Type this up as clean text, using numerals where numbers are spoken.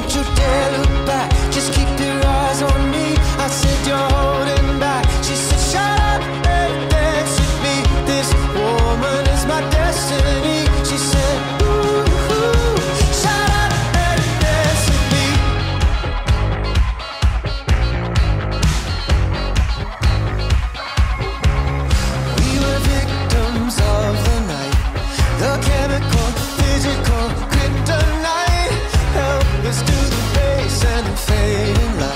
you dare look back, just keep your eyes on me. I said you're holding back. She said shut up and dance with me. This woman is my destiny. She said ooh, shut up and dance with me. We were victims of the night, the chemical, physical kryptonite. Helpless to the base and fading light.